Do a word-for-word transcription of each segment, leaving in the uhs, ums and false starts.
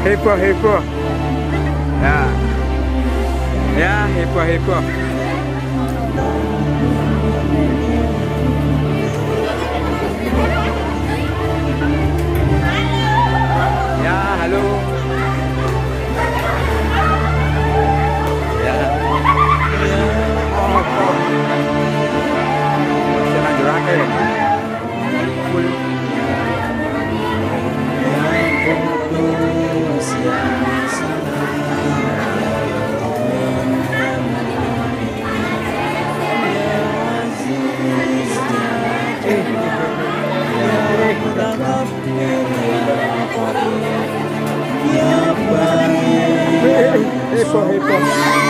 Heboh heboh. Ya. Ya, heboh heboh. Ya, halo. Ya. Oh, oh. Jangan jurake. Full. Heboh heboh.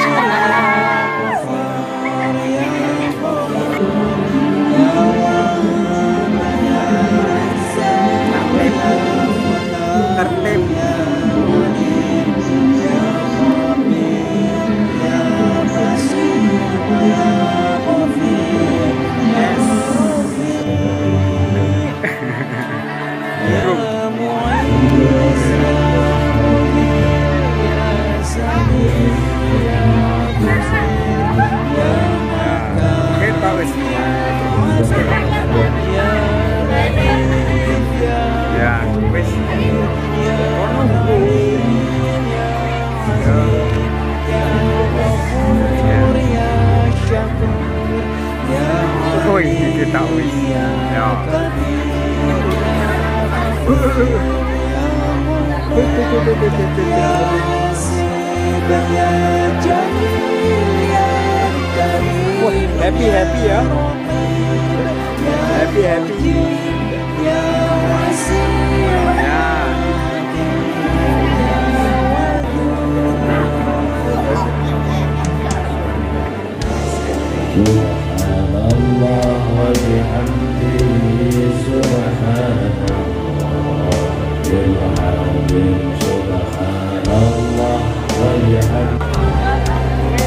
Tertib. Ya, wis. Oh, ini kita wis. Ya. Wah, happy happy ya. Happy happy. Ya. Subhanallah wa bihamdihi subhanallahil azim. Subhanallah wa bihamdihi.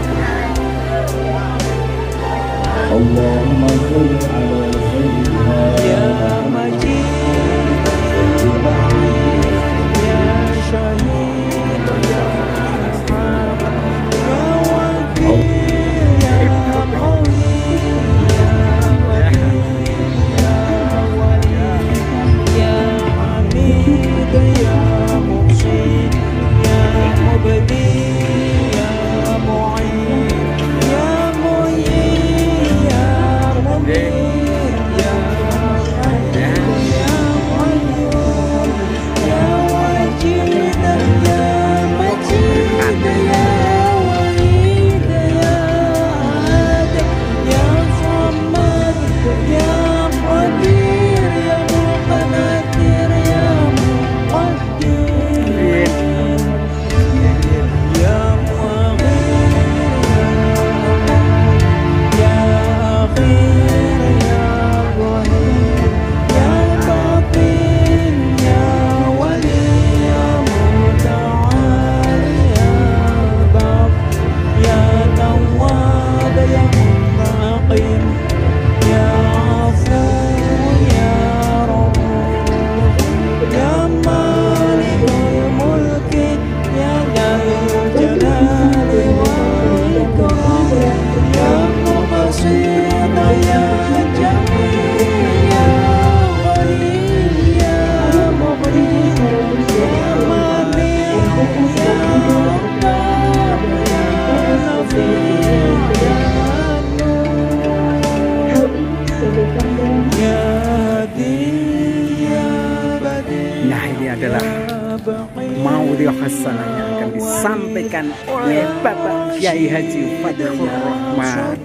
Allahumma sholli ala sayyidina ya majid ya shahid ya Hasanah yang akan disampaikan oleh Bapak Kiai Haji Fadlur Rahman.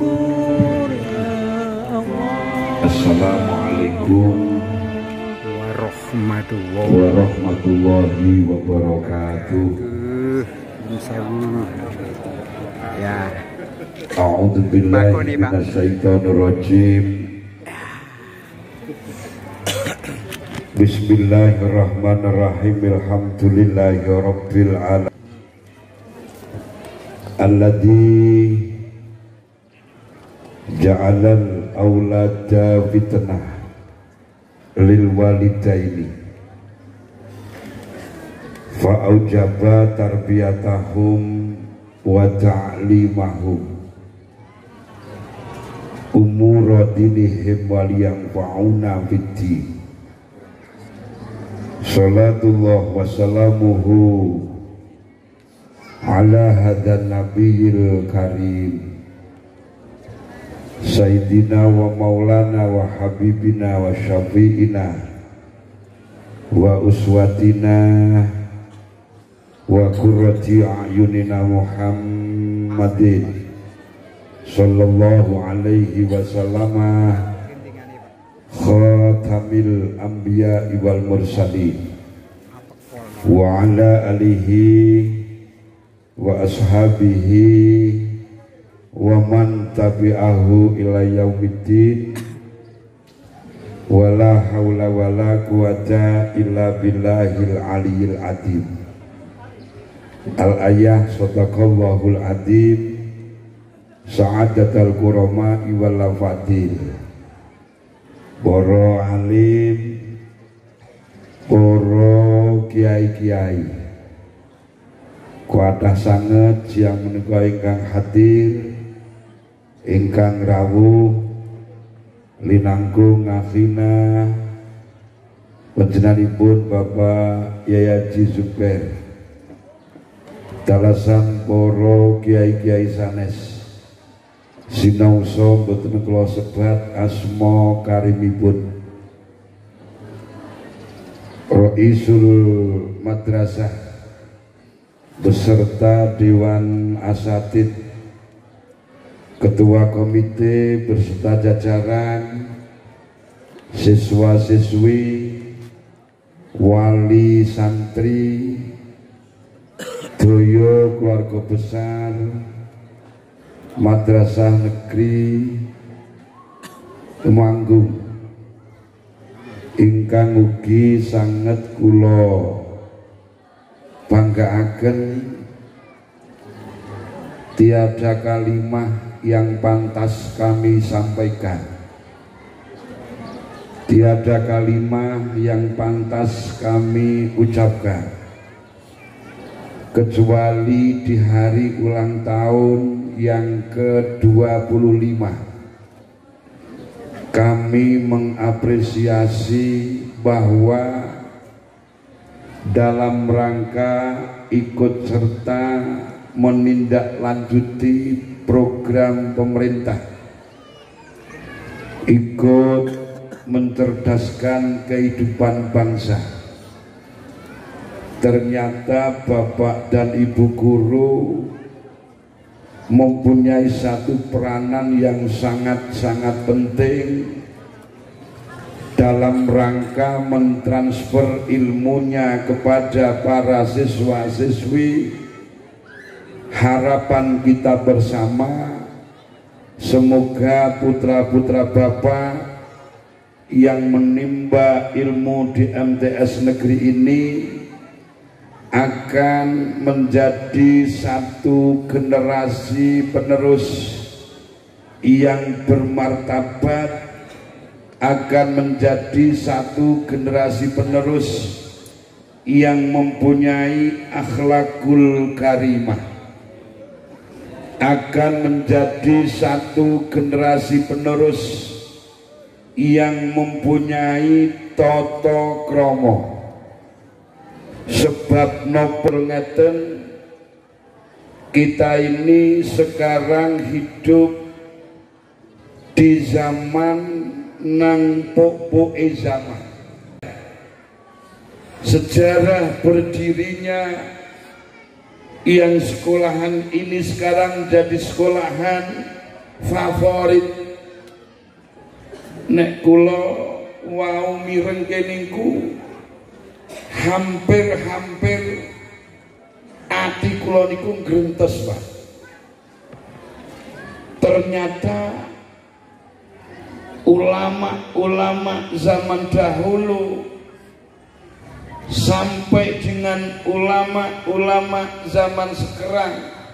Assalamualaikum warahmatullahi warahmatullahi wabarakatuh. Ya. A'udzu billahi minasyaitonir rajim. Bismillahirrahmanirrahim. Alhamdulillahi rabbil alamin. Alladzi ja'alal aulada fitnah lil walidaini fa'aujaba tarbiyatahum wa ta'limahum umura dinihim waliyang fa'una fiddi. Salatullah wa salamuhu ala hadan nabiyil karim Sayyidina wa maulana wa habibina wa syafi'ina wa uswatina wa qurrati a'yunina Muhammadin sallallahu alaihi wasallama khatamil anbiya wal mursalin wa ala alihi wa ashabihi wa man tabi'ahu ila yaumiddin wala haula wala quwata illa billahil aliyil azim. Al ayah sadaqallahul azim sa'adatul kurama wal lafatil. Para alim, para kiai-kiai kuatah sanget siang menika ingkang hadir, ingkang rawuh linangkung ngafina panjenenganipun Bapak Yai Haji Zubair dalasan para kiai-kiai sanes sinausa boten kula sebat asma karimipun Raisul Madrasah beserta Dewan Asatid, Ketua Komite beserta jajaran, siswa-siswi, wali santri, doyo keluarga besar Madrasah Negeri Temanggung ingkang ugi sanget kula banggaaken. Tiada kalimah yang pantas kami sampaikan, tiada kalimah yang pantas kami ucapkan kecuali di hari ulang tahun yang ke dua puluh lima kami mengapresiasi bahwa dalam rangka ikut serta menindaklanjuti program pemerintah, ikut mencerdaskan kehidupan bangsa, ternyata Bapak dan Ibu guru mempunyai satu peranan yang sangat-sangat penting dalam rangka mentransfer ilmunya kepada para siswa-siswi. Harapan kita bersama, semoga putra-putra Bapak yang menimba ilmu di M T S negeri ini akan menjadi satu generasi penerus yang bermartabat, akan menjadi satu generasi penerus yang mempunyai akhlakul karimah, akan menjadi satu generasi penerus yang mempunyai tata krama. Sebab nopel ngeten, kita ini sekarang hidup di zaman nang pok-poke zaman. Sejarah berdirinya yang sekolahan ini sekarang jadi sekolahan favorit. Nek kula wau mireng keningku, hampir-hampir ati kula niku grentes, Pak. Ternyata ulama-ulama zaman dahulu sampai dengan ulama-ulama zaman sekarang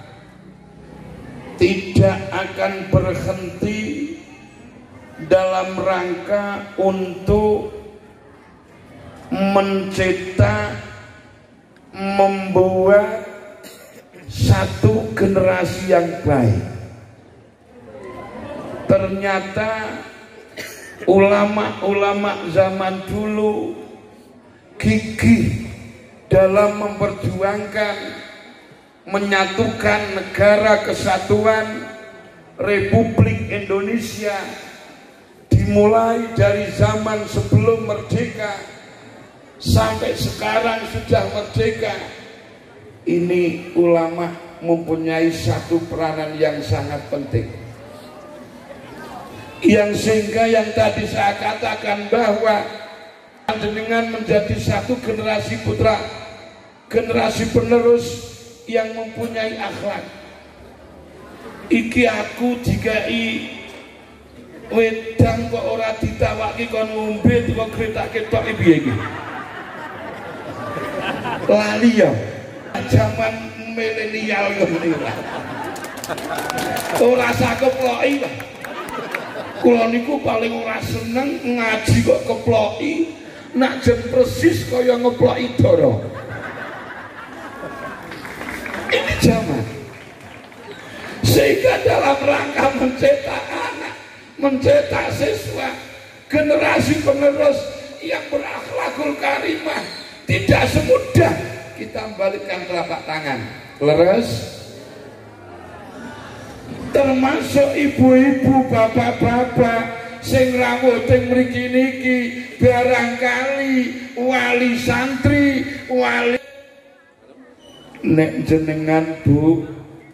tidak akan berhenti dalam rangka untuk mencetak, membuat satu generasi yang baik. Ternyata ulama-ulama zaman dulu gigih dalam memperjuangkan menyatukan negara kesatuan Republik Indonesia, dimulai dari zaman sebelum merdeka sampai sekarang sudah merdeka. Ini ulama mempunyai satu peranan yang sangat penting, yang sehingga yang tadi saya katakan bahwa dengan menjadi satu generasi putra, generasi penerus yang mempunyai akhlak. Iki aku dikai wedang kok ora ditawaki kon ngombe kok kereta ketok piye iki. Lali ya. Zaman milenial ngene ora. Ora sak keploki Pak. Kula niku paling ora seneng ngaji kok keploki, nak jen persis kaya ngeploki dara. Ini zaman. Sehingga dalam rangka mencetak anak, mencetak siswa, generasi penerus yang berakhlakul karimah, tidak semudah kita membalikkan telapak tangan. Leres? Termasuk ibu-ibu, bapak-bapak sing rawuhe mriki niki barangkali wali santri, wali nek jenengan Bu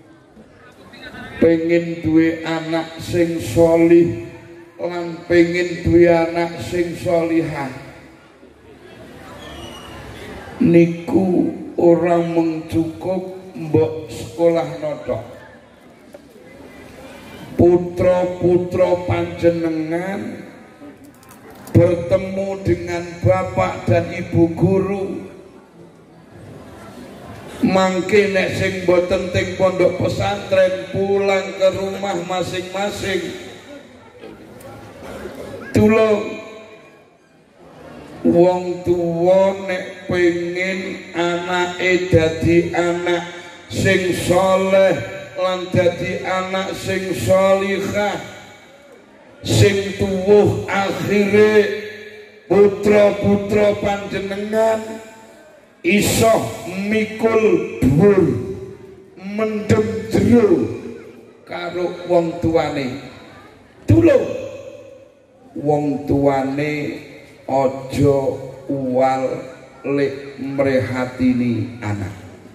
pengen duwe anak sing solih lan pengen duwe anak sing solihah, niku orang mengcukup mbok sekolah notok. Putra-putra panjenengan bertemu dengan bapak dan ibu guru, mangke nek sing boten teng pondok pesantren pulang ke rumah masing-masing. Tulung wong tuwa nek pengen anake dadi anak sing soleh lan dadi anak sing sholihah, sing tuwuh akhire putra-putra panjenengan iso mikul dhuwur mendem jero karo wong tuane. Tulung wong tuane aja uwal lek mrehatini anak,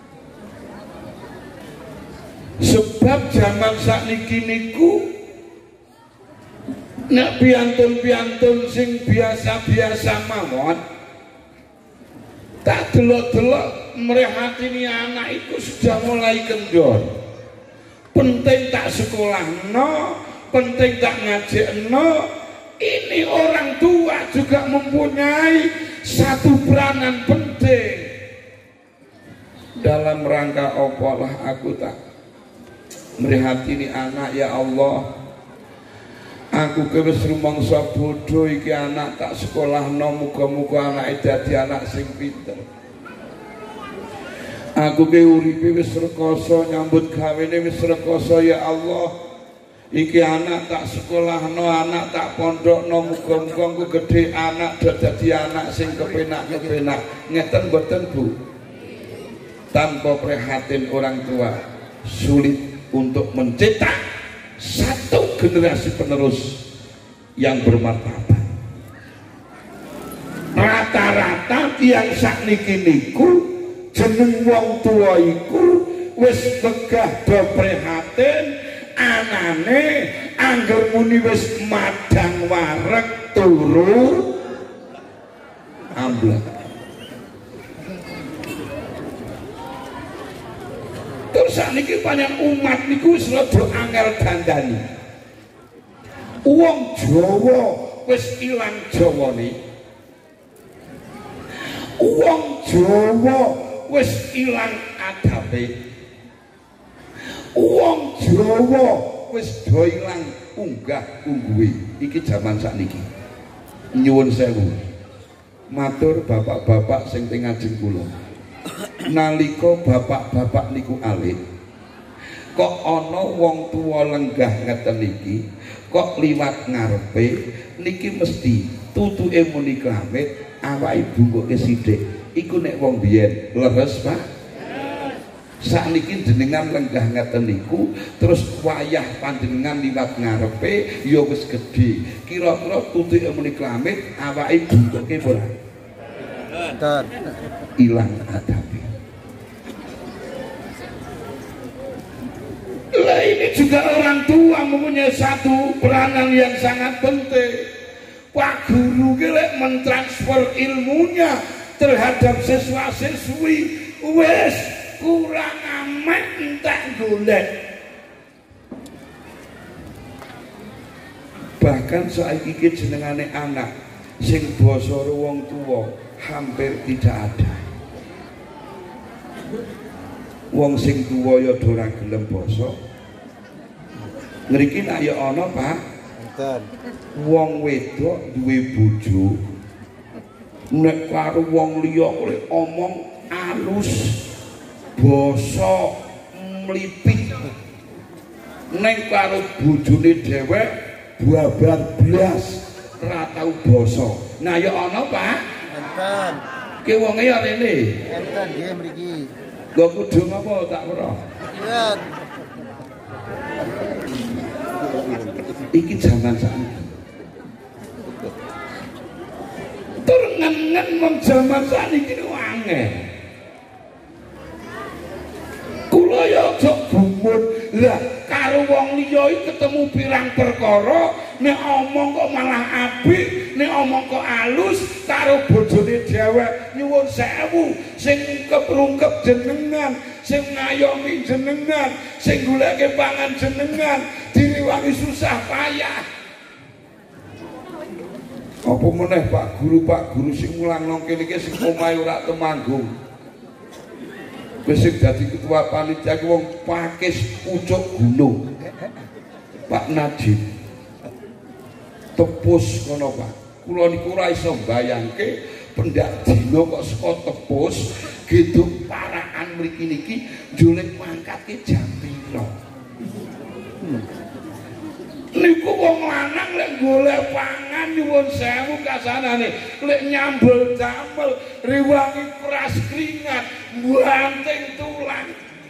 sebab zaman sakniki niku nek piantun-piantun sing biasa-biasa mawon tak delok-delok mrehatini anak itu sudah mulai kendor. Penting tak sekolahno, penting tak ngajekno. Ini orang tua juga mempunyai satu peranan penting. Dalam rangka opolah aku tak mrihatini anak, ya Allah. Aku kewis rumangsa bodho iki anak tak sekolahno, muga-muga anake dadi anak sing pinter. Aku ke uripe wis rekoso, nyambut gawene wis rekoso, ya Allah. Iki anak tak sekolahno, anak tak pondokno, muga-muga aku gedhe anak dadi anak sing kepenak-kepenak. Ngeten mboten Bu? Tanpa prihatin orang tua sulit untuk mencetak satu generasi penerus yang bermartabat. Rata-rata tiang sakniki niku jeneng wong tua iku wis tegah do prihatin anane angger muni wis madang wareg turu amblek. Terus sakniki panjang umat niku wis rada angel dandani. Wong Jawa wis ilang Jawane. Wong Jawa wis ilang adabe. Wong Jawa wis do ilang unggah-ungguhe. Iki jaman sakniki. Nyuwun sewu. Matur bapak-bapak sing teng ngajeng kula. nalika bapak-bapak niku alit kok ana wong tuwa lenggah ngeten iki kok liwat ngarepe niki mesti tutuke muni klamit awake bungkuke sithik iku nek wong biyen leres Pak sakniki jenengan lenggah ngeten niku terus wayah panjenengan liwat ngarepe ya wis gedhe kira-kira tutuke muni klamit awake bungkuke ora betul ilang adabe. Lah ini juga orang tua mempunyai satu peranan yang sangat penting. Pak guru gelek mentransfer ilmunya terhadap siswa-siswi wes kurang amat entek golek. Bahkan saiki iki jenengane anak sing basa wong tuwa hampir tidak ada. Wong sing tuwa ya ora gelem basa. Ngriki nak ya ana, Pak. Enten. Wong wedok duwe bojo. Nek karo wong liya oleh omong alus, basa mlipit. Nek karo bojone dhewek babar blas ora tau basa. Nah ya ana, Pak. Enten. Ki wonge ya rene. Enten nggih mriki. Lho kudu apa tak weruh. Iya. Iki jaman sakniki. Tur ngen-ngen wong jaman sakniki angel. Kula ya aja gumun. Lah karo wong liya iki ketemu pirang perkara, nek omong kok malah apik, nek omong kok alus karo bojone dhewek nyuwun sewu, sing keprungkep jenengan, sing ngayomi jenengan, sing goleke pangan jenengan, diriwangi susah payah. Apa meneh Pak Guru, Pak Guru sing mulang nang kene iki sing omahe ora temanggung. Wis sing dadi ketua panitia ki wong Pakis Pucuk Gunung. Pak Najib. Tepus ngono Pak. Kula niku ora iso mbayangke pendak dina kok saka Tepus gitu paraan mriki niki njulik mangkatke jam pira. Hmm. Niku wong lanang lek golek pangan nyuwun sewu kasanane lek nyambel damel riwangi keras keringat banting tulang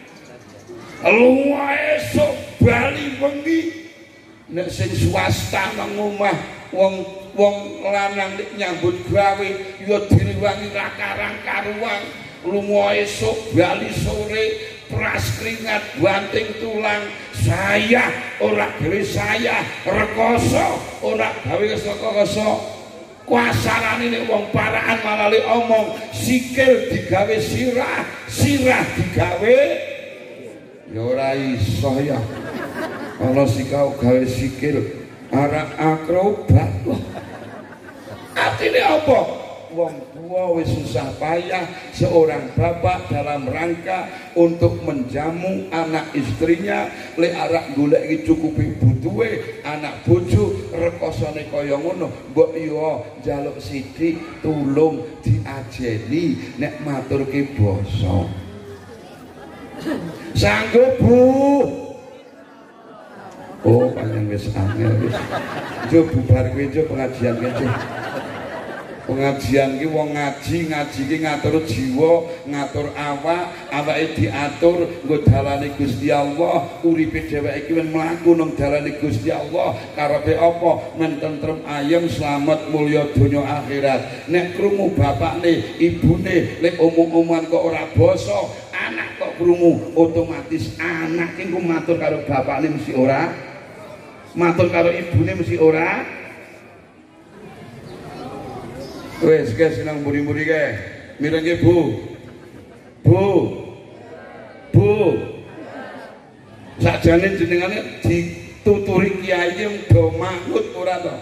lunga esuk bali wengi nek sing swasta nang omah wong wong lanang nek nyambut gawe ya diriwangi ra karang-karuan lunga esuk bali sore peras keringat banting tulang saya ora gawe saya rekoso ora gawe rekoso kuasarane nek wong paraan malah le omong sikil digawe sirah sirah digawe ya ora iso ya ana sikau gawe sikil arek akrobat atine apa wong tua wis susah payah seorang bapak dalam rangka untuk menjamu anak istrinya le arak golek iki cukupi butuhe anak bojo rekosane kaya ngono mbok yo njaluk sithik tulung diajeni nek maturke basa sanggup Bu. Oh panjang wis angel wis jo bubar kowe jo pengajian kowe pengajian ki wong ngaji ngaji ki ngatur jiwa ngatur awak awake diatur nggo dalane Gusti Allah uripe dheweke iki men mlaku nang dalane Gusti Allah karepe apa men tentrem ayem slamet mulya donya akhirat nek krungu bapakne ibune lek omong-omongan kok ora basa anak kok krungu otomatis anak ki matur karo bapakne mesti ora matur karo ibune mesti ora. Wes guys nang muri-muri kae. Mirenge Bu. Bu. Bu. Sakjane jenengane dituturi kiai do manut ora to.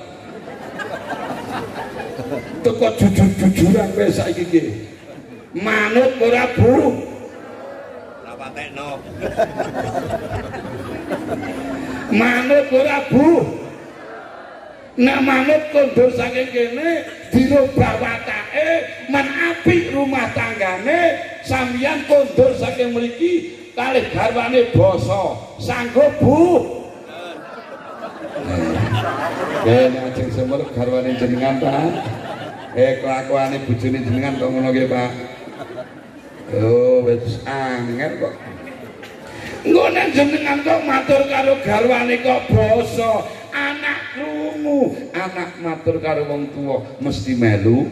Teko jujur-jujuran kowe saiki iki. Manut ora Bu? Ora patekno. Manut ora Bu? Nek manut kondur saking kene dirubah watake men apik rumah tanggane sampeyan kondur saking mriki kalih garwane basa sanggup Bu. Kene ajeng semer garwane jenengan Pak. Eh kelakuane bojone jenengan kok ngono nggih Pak. Oh wis angel kok. Ngono jenengan kok matur karo garwane kok basa. Anak krungu, anak matur karo wong tua mesti melu.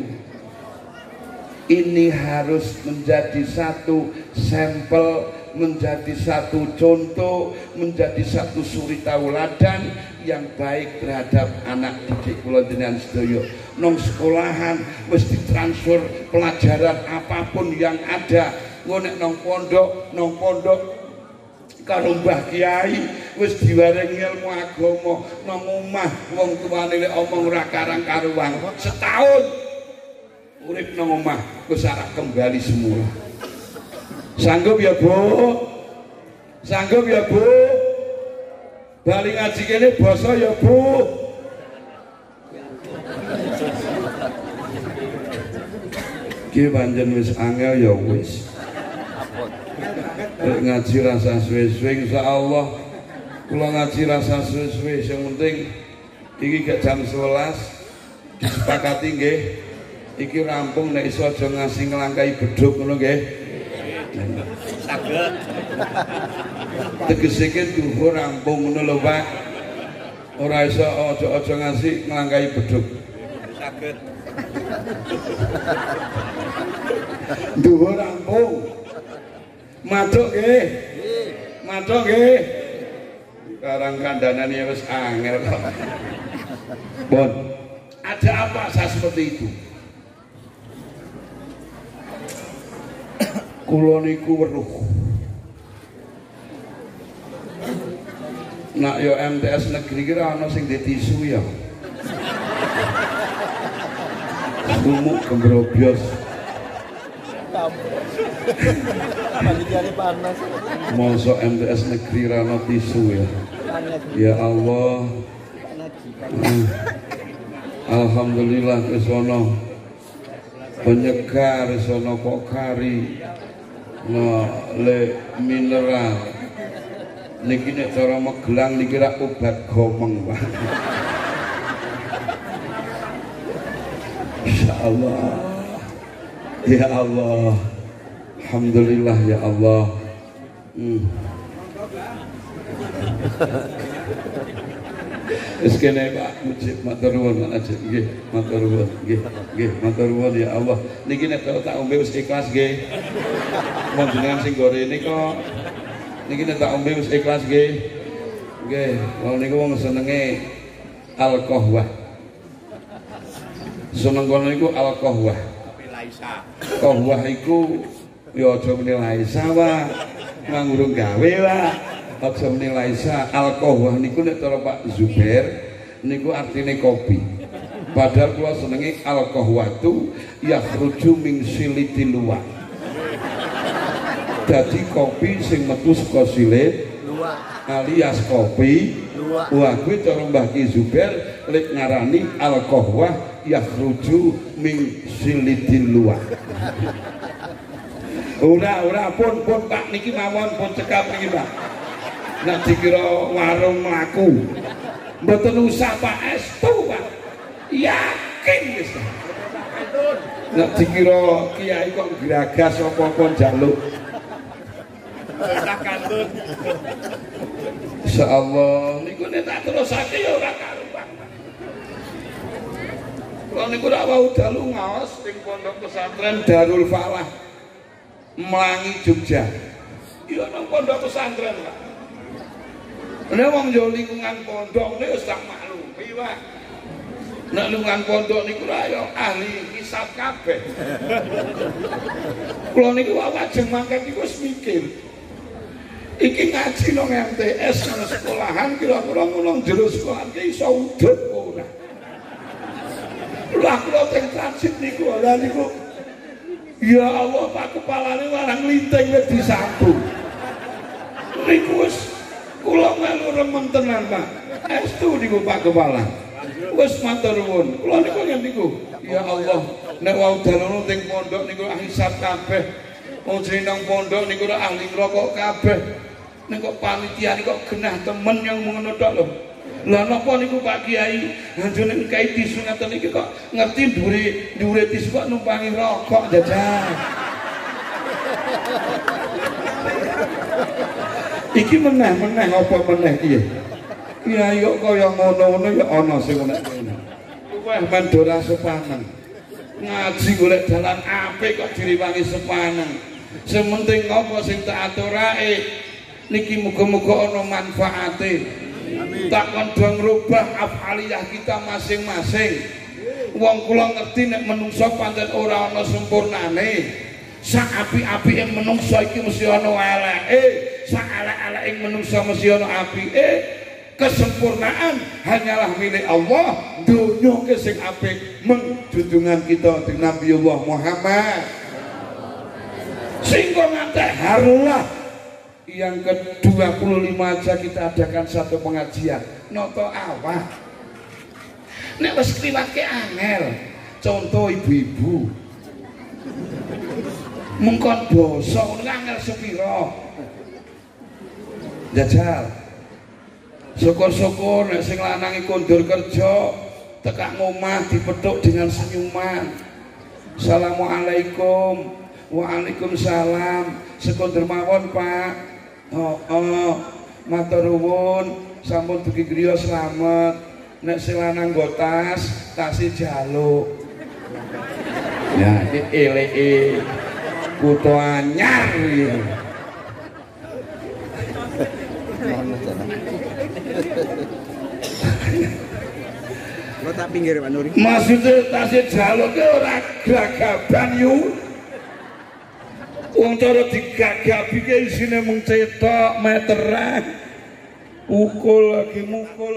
Ini harus menjadi satu sampel, menjadi satu contoh, menjadi satu suri tauladan yang baik terhadap anak didik kula jenengan sedaya. Nang sekolahan wis ditransfer pelajaran apapun yang ada. Ngono nang pondok, nang pondok karo Mbah Kiai wis diwerengi ilmu agama, nang omah wong tuane lek omong ora karang-karuan. Setahun urip nang omah wis arep kembali semula. Sanggup ya Bu? Sanggup ya Bu? Bali ngaji kene basa ya Bu? Ki pancen wis angel ya wis. Ngaji rasa suwe-suwe insyaallah kula ngaji rasa suwe-suwe sing penting iki gak jam sebelas disepakati nggih iki rampung nek iso aja ngasih nglangkai bedhug ngono nggih saged tegese iki duhur rampung ngono lho Pak ora iso aja-aja ngasih nglangkai bedhug saged duhur rampung matuk nggih. Matuk nggih. Karang kandhanane wis angel kok. Bon. Ada apa saya seperti itu? Kula niku weruh. Nak yo M T S negeri kira ana sing di tisu ya. Sumuk gembrobyos. Panas. Mosok M T S negeri rano tisu ya. Ya Allah. Alhamdulillah wis ana penyegar, wis ana pokari. No le mineral. Niki nek cara Magelang niki ra obat gomeng, Pak. Insyaallah. Ya Allah. Alhamdulillah ya Allah. Hmm. Wis kene Pak Mujib matur nuwun aja nggih, matur nuwun nggih, nggih matur nuwun ya Allah. Niki nek tak ombe wis ikhlas nggih. Mun jenengan sing gorene kok niki nek tak ombe wis ikhlas nggih. Nggih, wong niku wong senenge alkohol. Seneng kono niku alkohol. Kohwah iku ya aja menilai sawah nganggo gawe Pak aja menilai sa alkohol niku nek cara Pak Zubair niku artine kopi padahal kula senenge alkohwatu yakhruju min siliti luwak dadi kopi sing metu saka silit luwak alias kopi luwak wah kuwi cara Mbah Ki Zubair lek ngarani alkohwah yakhruju min siliti luwak. Ora ora pun pun Pak niki mawon pun cekap niki Pak. Nek dikira warung mlaku. Mboten usah Pak estu Pak. Yakin wis. Nek dikira kiai kok geragas apa-apa njaluk. Tak kantun. Insyaallah niku nek tak terusake ya ora karuan. Kalau niku rak wau dalu ngaos ing pondok pesantren Darul Falah Melangi Jogja. Iya nang pondok pesantren, Pak. Nek wong yo lingkungan pondok niku wis tak maklumi, Pak. Nek lingkungan pondok niku ra yo ahli hisab kabeh. Kula niku ajeng mangkat niku wis mikir. Iki ngaji nang M T S nang sekolahan kira-kira ngono jero sekolah iki iso udut ora. Lah kula teng transit niku lha niku ya Allah Pak kepalane warang linting wis disambung. Niku wis kula melu remen tenan Pak. Estu niku Pak kepala. Wis matur nuwun. Kula niku ngene niku. Ya Allah, nek wau dalono teng pondok niku hisab kabeh. Wong jeneng nang pondok niku ora ahli ngrokok kabeh. Nek kok panitia niku kok genah temen yang ngono tok lho. Lah napa niku Pak Kiai? Anjene kae tisu ngaten iki kok ngerti dhuwure dhuwure tisu kok numpangi rokok jajal. Iki meneh-meneh apa meneh iki? Kiai kok kaya ngono-ngono ya ana sing nek kene. Wah mandora sepaneng. Ngaji golek dalan apik kok diriwangi sepaneng. Sementing apa sing tak aturake niki muga-muga ana manfaate. Tak kondang rubah afaliyah kita masing-masing. Wong kula ngerti nek menungso pancen ora ana sempurnane. Sak apik-apike menungso iki mesti ana eleke, sak elek-eleke menungso mesti ana apike. Kesempurnaan hanyalah milik Allah. Dunya ke sing apik menjunjungan kita dengan Nabiullah Muhammad. Sehingga ngantek harulah yang ke dua puluh lima aja kita adakan satu pengajian noto awah nek wis kliwake angel contoh ibu-ibu mengkon dosa ngono angel sepira jajal syukur-syukur nek sing lanang iku kondur kerja tekak ngomah dipethuk dengan senyuman assalamualaikum waalaikumsalam sekondur mawon Pak. Oh, oh, matur nuwun, sampun dugi griya slamet. Nek sing lanang nggo tas, tase jaluk. Ya, iki eleke kutho anyar iki. Lo tak pinggir Pak Nuri. Maksudnya tase jaluk ki ora gagaban yu. Wong cara digagabi ki isine mung cetok meteran. Ukul lagi mukul.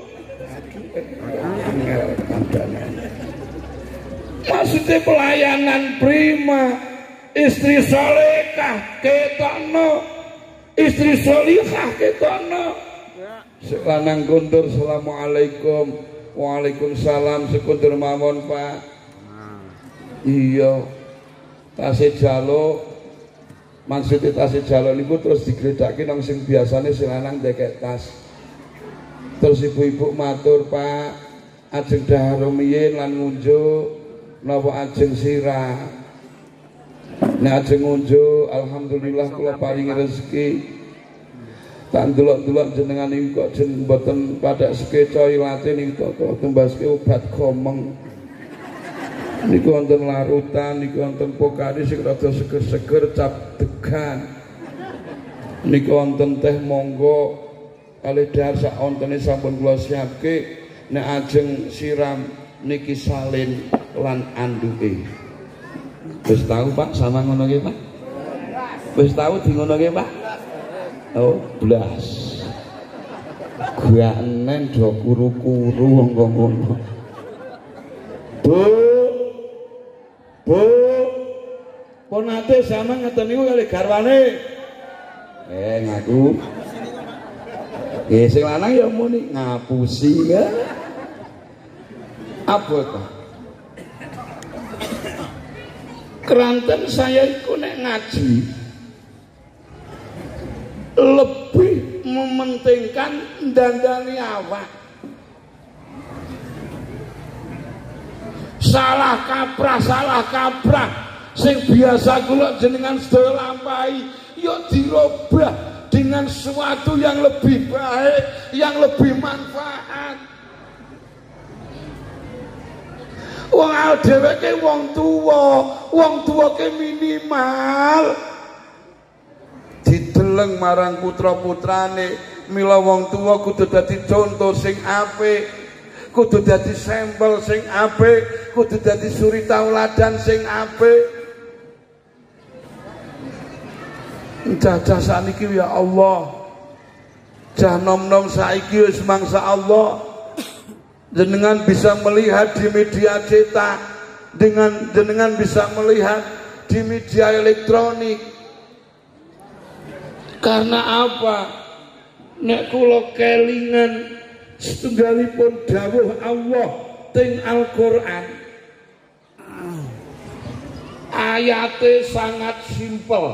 Maksudnya pelayanan prima, istri solehah ketokno, istri solihah ketokno. Sing lanang kondur assalamualaikum, waalaikumsalam sekondur mawon Pak. Iya, tasih jaluk. Maksudnya tasih jaluk niku terus digledhakke nang sing biasane sing lanang ndekek tas. Terus ibu-ibu matur Pak, ajeng dahar rumiyin lan ngunjuk napa ajeng sirah. Nek ajeng ngunjuk alhamdulillah kula paringi rezeki. Tak ndelok-ndelok jenengan niku kok jen mboten padhak sekeca ilate niku kok tembaske obat gomeng. Niku wonten larutan, niku wonten pokari sing rada seger-seger cap degan. Niku wonten teh monggo kalih dahar sak ontene sampun kula siapke. Nek ajeng siram niki salin lan anduke. Wis tahu Pak sama ngono nggih Pak? Wis tahu di ngono nggih Pak? Oh, blas. Gua enen do kuru-kuru wong ngono. Bu Bu, pun nate sama ngeten niku kali garwane. Eh ngaku. Eh sing lanang ya muni ngapusi ya. Apa to? Keranten saya iku nek ngaji lebih mementingkan dandani awak. Salah kaprah, salah kaprah sing biasa kula jenengan sedaya lampahi yuk dirubah dengan sesuatu yang lebih baik, yang lebih manfaat. Wong dhewe ke wong tuwa, wong tuwa ke minimal dideleng marang putra-putrane, mila wong tuwa kudu dadi contoh sing apik. Kudu dadi sampel sing apik, kudu dadi suri tauladan sing apik. Cacah saniki ya Allah. Cah nom-nom saiki wis mangsa Allah. Jenengan bisa melihat di media cetak, dengan jenengan bisa melihat di media elektronik. Karena apa? Nek kula kelingan setunggalipun dawuh Allah teng Al-Qur'an. ayate sangat simpel.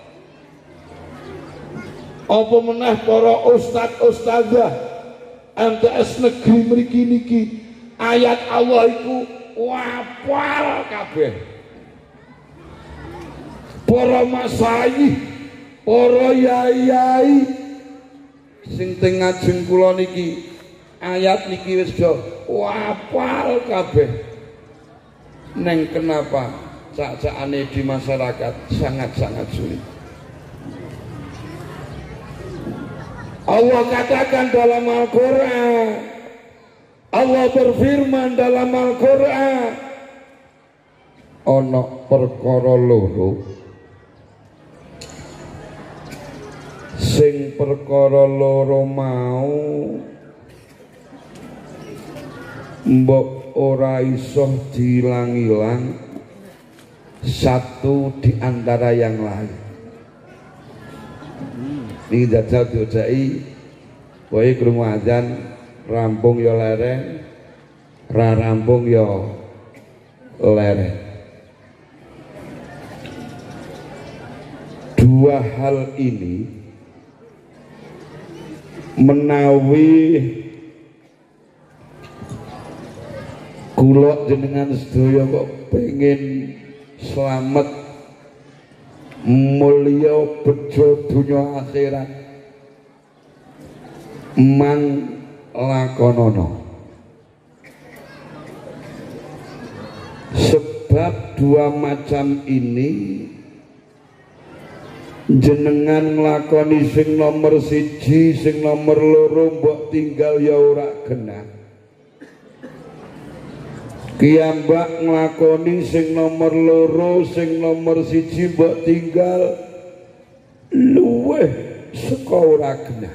Apa meneh para ustad ustadzah M T S negeri mriki niki ayat Allah iku wapal kabeh. Para masayi, para yai-yai sing teng ngajeng kula niki ayat niki wis do wapal kabeh. Neng kenapa cak-cakane di masyarakat sangat-sangat sulit. Allah katakan dalam Al-Quran, Allah berfirman dalam Al-Quran, ono perkara loro sing perkara loro mau mbok ora iso diilang-ilang satu di antara yang lain. Ini jajal diojai wae krungu adzan rampung ya lereng, ra rampung ya lereng. Dua hal ini menawi kula jenengan sedaya kok pengen selamat mulya bejo dunya akhirat mang lakonono. Sebab dua macam ini jenengan nglakoni sing nomor siji sing nomor loro mbok tinggal ya ora genah. Kiyambak nglakoni sing nomor loro sing nomor siji mbok tinggal luweh saka ora genah.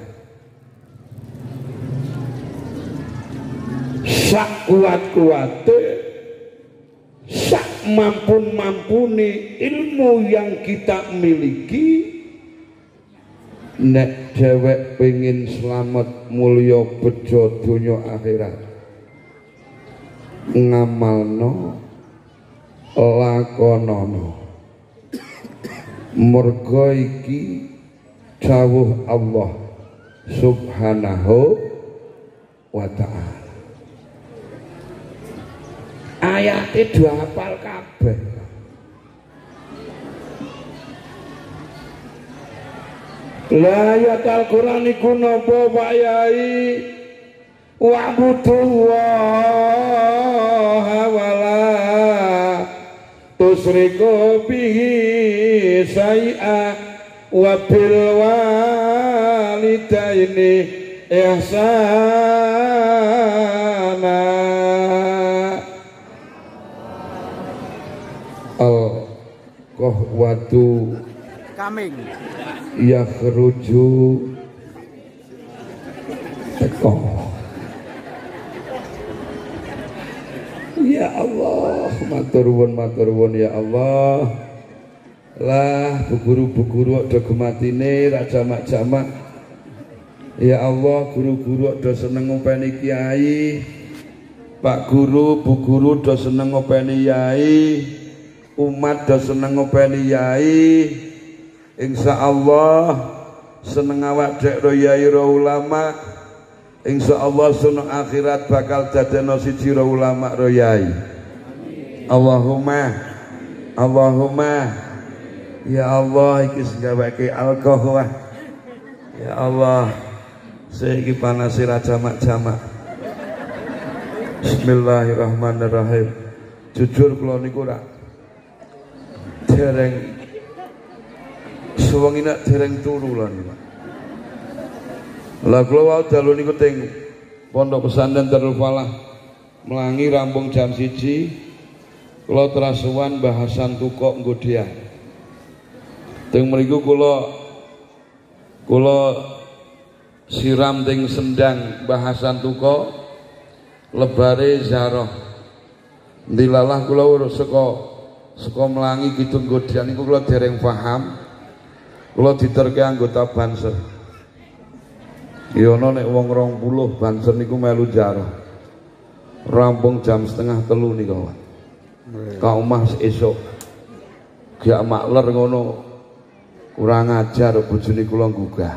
Sak kuat-kuate, sak mampun-mampuni ilmu yang kita miliki, nek dhewek pengen selamat mulya bejo donya akhirat ngamalno lakonono. Merga iki dawuh Allah Subhanahu wa ta'ala. Ayate dua hafal kabeh. La ayat Al-Qur'an iku napa Pak Yai? Wa'budullaha wala tusriku bihi syai'a wa bil walidaini ihsana. Al-qahwatu coming yakhruju teko. Ya Allah, matur nuwun matur nuwun ya Allah. Lah bu guru bu guru do gematine ra jamak-jamak. Ya Allah, guru-guru do seneng ngopeni kiai. Pak guru, bu guru do seneng ngopeni yai. Umat do seneng ngopeni yai. Insyaallah seneng awak dek ro yai ro ulama. Insyaallah sunung akhirat bakal dadeno siji ro ulama ro yai. Allahumma Allahumma ya Allah iki segawake alkohol. Ya Allah saiki panase ra jamak-jamak. Bismillahirrahmanirrahim. Jujur kula niku ra dereng suwengi nek dereng turu lho niku. Lah kula wau dalu niku teng Pondok Pesantren Darul Falah Melangi rampung jam siji kula terasuan bahasan tukok nggodhian. Teng mriku kula kula siram teng sendang bahasan tukok lebare zaroh. Dilalah kula urus saka saka Melangi kidung nggodhian niku kula dereng paham. Kula diterke anggota Banser. Ya ana nek wong rong puluh Banser niku melu jaroh. Rampung jam setengah telu niku. Ka omah esuk. gak makler ngono kurang ajar bojone kula gugah.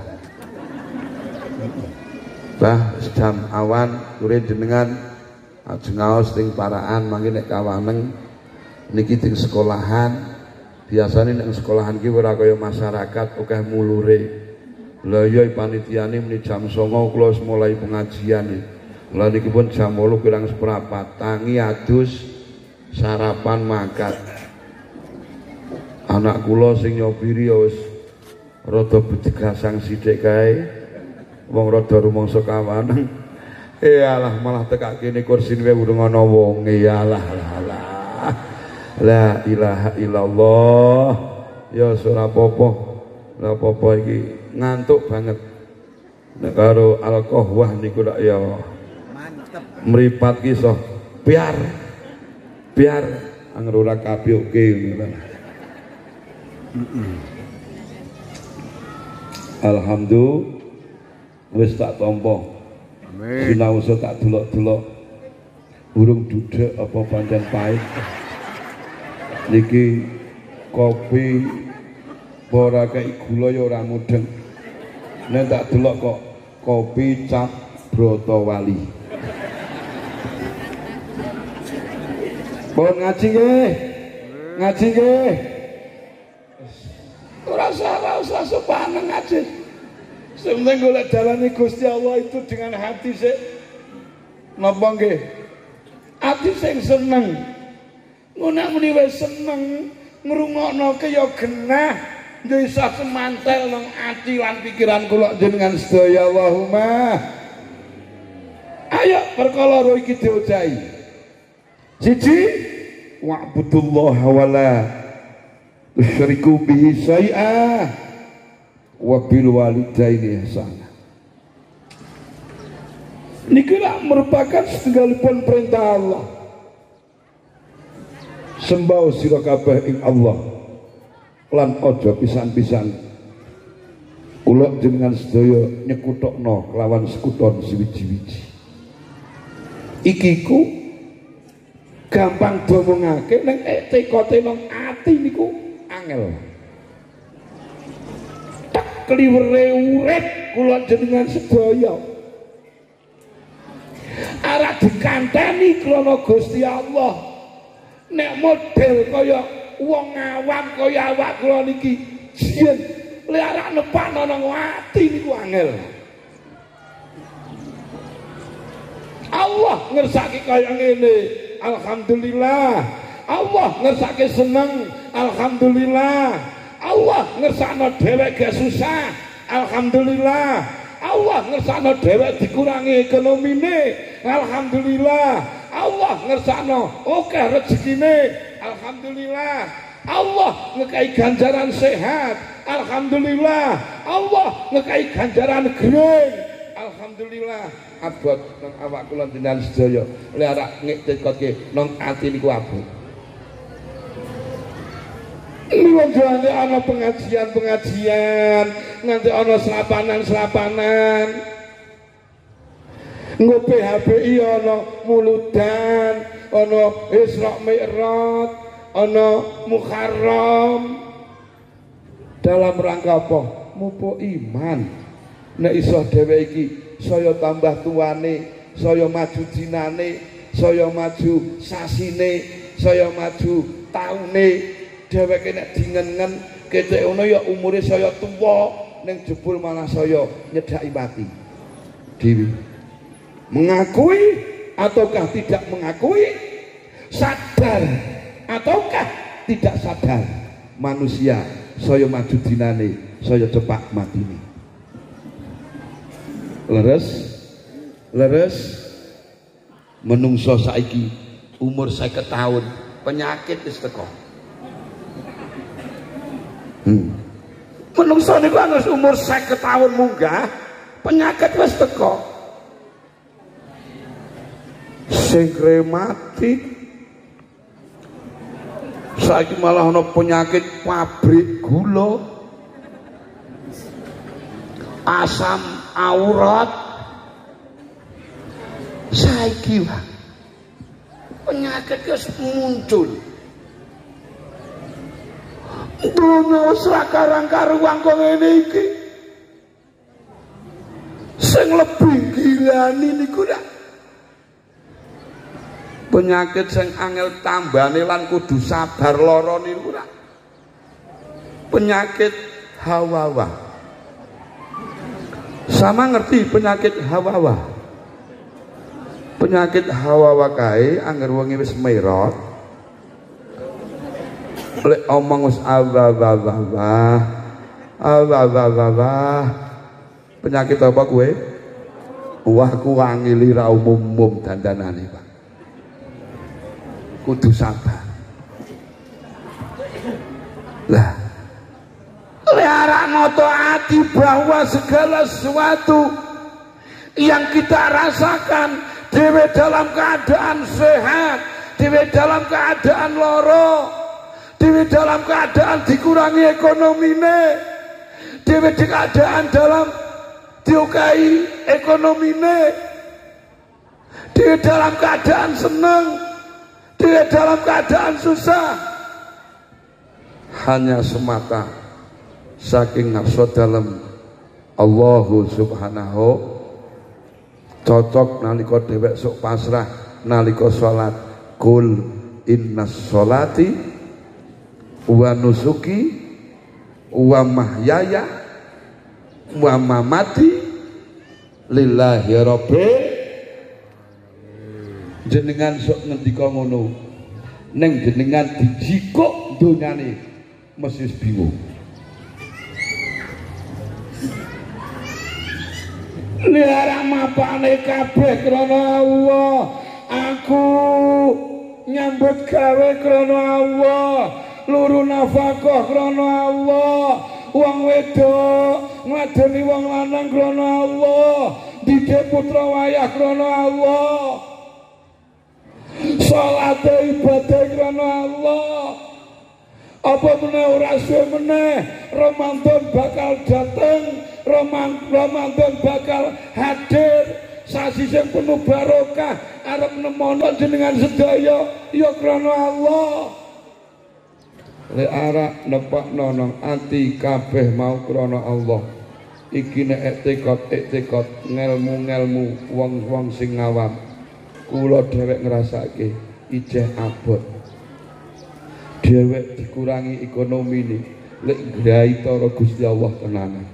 Bah jam awan kure jenengan ajeng ngaos ting paraan mangke nek kawaneng niki ting sekolahan. Biasane nek sekolahan ki ora kaya masyarakat akeh mulure. Lah iya panitiane muni jam songo kula mulai pengajian. Lah niki pun jam wolu kurang seprapat tangi adus sarapan makan. Anak kula sing nyopiri ya wis rada bedegasang sithik kae. Wong rada rumangsa kawaneng. Eh alah malah tekak kene kursine urung ana wong. Ya alah alah. La ilaha illallah. Ya ora apa-apa. Ora apa-apa iki ngantuk banget. Nek karo alkohol niku lak ya mantep. Mripat ki iso biar biar angrora kapioke ngono. Alhamdulillah wis tak tampa. Amin. Sinau iso tak delok-delok. Burung dudek apa pancen pahit. Niki kopi ora kei gula ya ora mudeng. Nek tak delok kok kopi cap Brotowali. Pun ngaji nggih. Ngaji nggih. Ora usah ora usah sopan ngaji. Sementing golek dalane Gusti Allah itu dengan hati sik napa nggih? Ati sing seneng. Ngono muni wis seneng ngrungokno ke ya genah, ya iso semantel nang ati lan pikiran kula jenengan sedaya Allahumma. Ayo perkara loro iki diojahi. Siji wa'budullaha wala tusyriku bihi syai'a wa bil walidaini ihsana. Niki merupakan setunggalipun perintah Allah. Sembah sira kabeh ing Allah lan aja pisan-pisan kula jenengan sedaya nyekutokno kelawan sekuton siwiji-wiji. Iki ku gampang domongake ning tekote nang ati niku angel. Kliwere urip kula jenengan sedaya arah dikanteni krana Gusti Allah. Nek model kaya wong awam kaya awak kula niki jen le arek nepakno nang ati niku angel. Allah ngersake kaya ngene, alhamdulillah. Allah ngersake seneng, alhamdulillah. Allah ngersakno dhewek gak susah, alhamdulillah. Allah ngersakno dhewek dikurangi ekonomine, alhamdulillah. Allah ngersakno akeh rezekine, alhamdulillah. Allah ngekai ganjaran sehat, alhamdulillah. Allah ngekai ganjaran green, alhamdulillah. Abot nang awak kula jenengan sedaya le arek ngeketke nang ati niku abot. Luwih jane ana pengajian-pengajian, nganti ana selapanan-selapanan. Nggo P H B I ana muludan, ana Isra Mi'raj, ana Muharram. Dalam rangka apa? Mupo iman. Nek iso dhewe iki saya tambah tuane, saya maju dinane, saya maju sasine, saya maju taune. Dheweke nek dingen-ngen ketek ngono ya umure saya tuwa ning jebul malah saya nyedhaki mati. Dewi mengakui ataukah tidak mengakui, sadar ataukah tidak sadar, manusia saya maju dinane, saya cepak matine. Leres leres menungso saiki umur seket tahun penyakit wis teko. Hmm. Menungso niku wis umur seket tahun munggah penyakit wis teko. Sing mati saiki malah ana penyakit pabrik gula, asam aurat. Saiki penyakit wis muncul. Dunia wis ra karang-karuan kok ngene iki. Sing lebih gilani niku dak penyakit sing angel tambane lan kudu sabar lara niku dak penyakit hawawa. Sama ngerti penyakit hawawa? Penyakit hawawa kae angger wengi wis merot lek omong wis awah-awah awah-awah. Penyakit apa kue? Wah ku wangili ra umum-umum dandanane, Pak. Kudu sabar. Lah, lek noto hati bahwa segala sesuatu yang kita rasakan dewe dalam keadaan sehat, dewe dalam keadaan loro, dewe dalam keadaan dikurangi ekonomine, dewe di keadaan dalam diukai ekonomine, dewe dalam keadaan senang, dewe dalam keadaan susah, hanya semata saking nafsu dalam Allahu subhanahu. Cocok nalika dhewek sok pasrah nalika salat, kul innas sholati wa nusuki wa mahyaya wa mamati lillahi rabbil. Jenengan sok ngendika ngono ning jenengan dijikuk donyane mesti bingung. Liara mapane kabeh krana Allah. Aku nyambut gawe krana Allah, luru nafkah krana Allah, wong wedok ngadeni wong lanang krana Allah, didik putra wayah krana Allah, salat ibadah krana Allah. Apa meneh ora suwe meneh Ramadan bakal dateng, Ramadan bakal hadir, sasi sing penuh barokah arep nemono jenengan sedaya ya krana Allah. Lek arek nepakno nang ati kabeh mau krana Allah. Iki nek tekad tekad ngelmu-ngelmu wong-wong sing ngawam. Kula dhewek ngrasake ijeh abot. Dhewek dikurangi ekonomi ini lek nggahi karo Gusti Allah tenanan.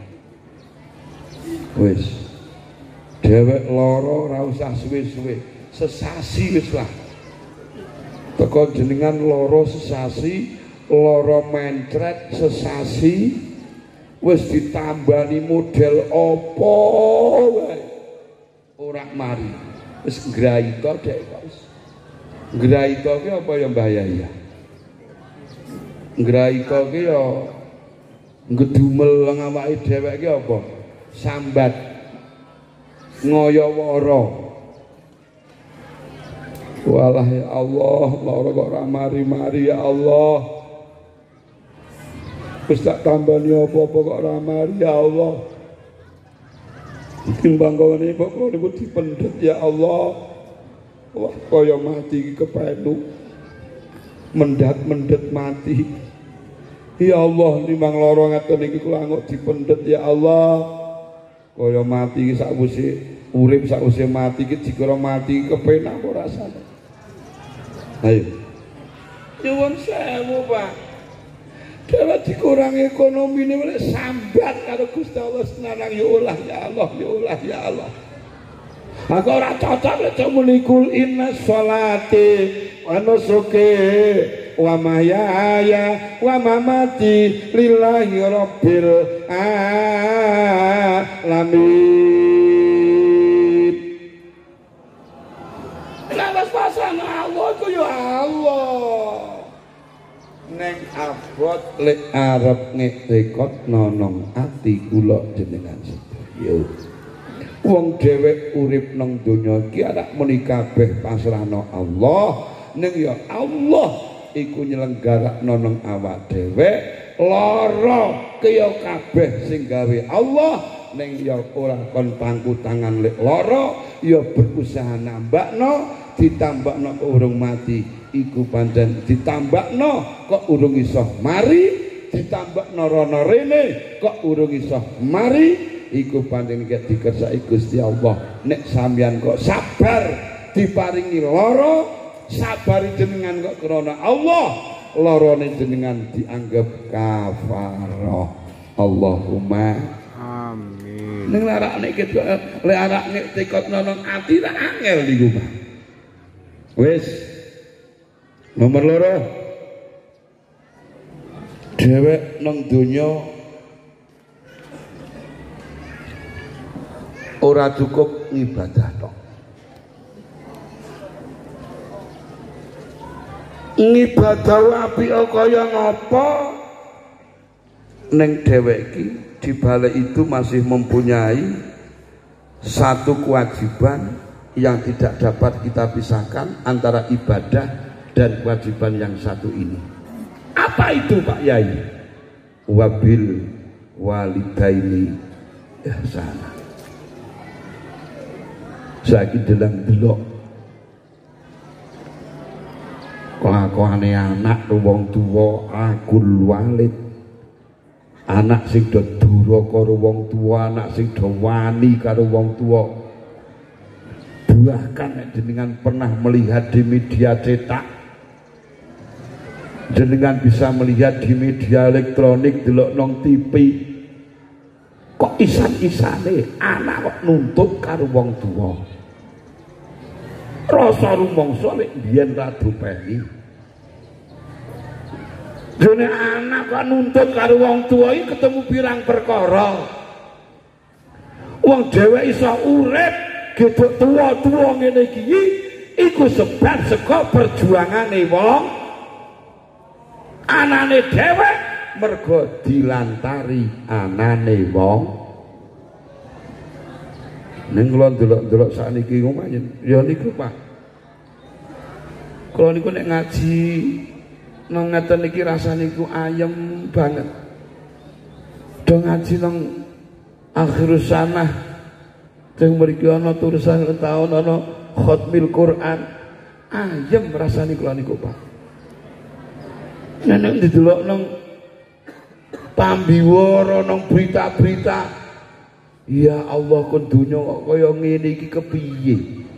Wis dhewek lara ora usah suwe-suwe, sesasi wis lah. Teko jenengan lara sesasi, lara mencret sesasi, wis ditambani model apa wae ora mari. Wis nggrahi to dek kok. Nggrahi to ki apa ya bahaya ya? Nggraika ki ya ngedumel ngawake dhewek ki apa? Sambat ngoyo-woro. Walah ya Allah, lara kok ora mari-mari ya Allah. Wis tak tambani apa-apa kok ora mari ya Allah. Timbang kene kok niku dipendhet ya Allah. Wah kaya mati iki kepenu. Mendat-mendet mati. Ya Allah, nimbang lara ngaten iki kula anggo dipendhet ya Allah. Kaya mati iki sakwise urip sakwise mati iki dikira mati kepenak apa rasane. Ayo. Nyuwun sewu, Pak. Dewe dikurangi ekonomine wis sambat karo Gusti Allah senarang ya Allah ya Allah ya Allah ya Allah. Aku ora cocok lek muni kul inna sholati wa nusuki wa mahyaya wa mamati lillahi rabbil alamin. Lawas pasang Allah ku ya Allah. Neng abot lek arep ngetekot nonong ati kula jenengan sedaya. Wong dhewek urip nang donya iki anak muni kabeh pasrahno Allah, ning ya Allah iku nyelenggarakno nang awak dhewek, lara kaya kabeh sing gawe Allah, ning ya ora kon pangku tangan lek lara, ya berusaha nambakno, ditambakno kok urung mati, iku pancen ditambakno kok urung iso mari, ditambah norono rene kok urung iso mari iku pancen nek dikersaki Gusti Allah nek sampeyan kok sabar diparingi lara sabar jenengan kok krana Allah larane jenengan dianggap kafarah Allahumma amin. Ning larak nek lek arak nek tekot nang ati tak angel niku Pak. Wis nomor loro dhewek nang donya ora cukup ngibadah tok. Ngibadah apik kaya ngapa ning dhewek iki dibalik itu masih mempunyai satu kewajiban yang tidak dapat kita pisahkan antara ibadah dan kewajiban yang satu ini. Apa itu Pak Yai? Wabil walidaini ihsana. Saiki delang delok kelakuane anak wong tuwa akul walid, anak sing do duraka karo wong tuwa, anak sing do wani karo wong tuwa. Bahkan nek jenengan pernah melihat di media cetak, jenengan bisa melihat di media elektronik, delok nang T V, kok isan-isane anak kok nuntut karo wong tuwa. Rasa rumangsa nek biyen ra dopeni. Dene anak kok nuntut karo wong tuwa iki ketemu pirang perkara. Wong dhewe iso urip gedhe tuwa-tuwa ngene iki iku sebab saka perjuangane wong anane dhewe mergo dilantari anane wong. Ning kula delok-delok sakniki ngomayen ya niku Pak. Kula niku nek ngaji nang ngeten iki rasane niku ayem banget. Do ngaji nang akhirus sanah teng mriki ana tulisan taun ana khatmil Quran. Ayem rasane kula niku Pak. Nek didelok nang pambiwara nang berita-berita, ya Allah kok dunya kok kaya ngene iki kepiye?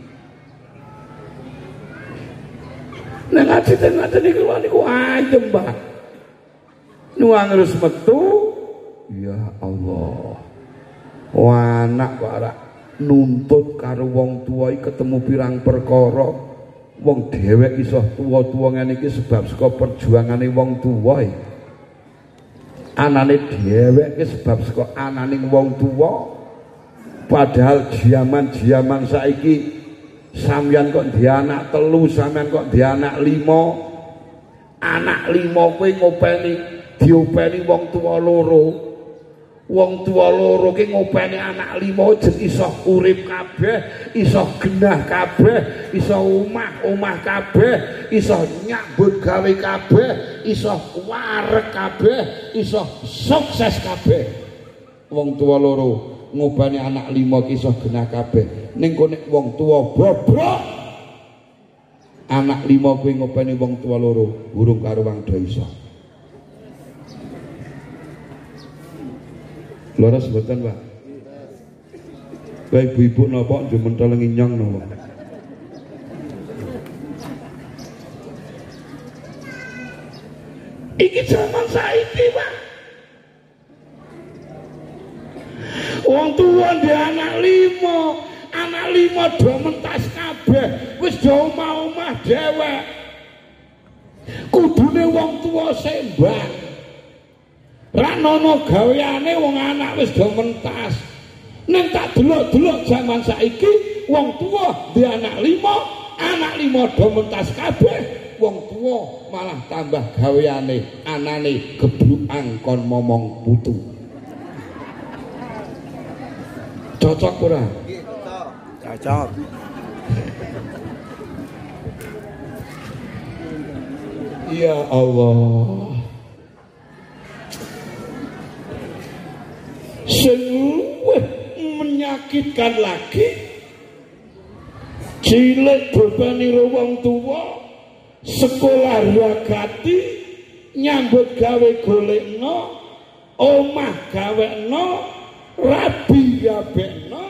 Nek ngaji teng ngaten iki lho niku ayem, Pak. Nuwang terus metu, ya Allah. Wah, anak kok ora nuntut karo wong tuwa iki ketemu pirang perkara. Wong dhewek iso tuwa-tuwa ngene iki sebab saka perjuangane wong tuwa. Anane dhewek iki sebab saka ananing wong tuwa. Padahal zaman-zaman saiki sampeyan kok di anak telu, sampeyan kok di anak lima. Anak lima kowe ngopeni diopeni wong tuwa loro. Wong tuwa loro ki ngopeni anak lima jen iso urip kabeh, iso genah kabeh, iso omah-omah kabeh, iso nyambut gawe kabeh, iso wareg kabeh, iso sukses kabeh. Wong tuwa loro ngobani anak lima kisah genah kabeh. Ning kok nek wong tuwa bobrok anak lima kuwi ngobani wong tuwa loro urung karuwang do iso. Leres mboten, Pak? Kowe ibu-ibu napa njumenthol nginyong napa? Iki zaman saiki, Pak. Wong tuwa ndek anak lima, anak lima do mentas kabeh, wis do omah-omah dhewek. Kudune wong tuwa sembah. Ra nono gaweane wong anak wis do mentas. Ning tak delok-delok jaman saiki wong tuwa ndek anak lima, anak lima do mentas kabeh. Wong tuwa malah tambah gaweane anane gebrukan kon momong putu. Cocok ora? Cocok. Ya Allah. Sungguh menyakitkan lagi. Cilik berbani wong tua, sekolah ragati, nyambut gawe golekno, omah gawekno, rabi gabekno.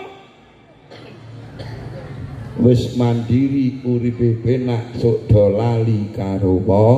Wis mandiri uripe penak sok do lali karo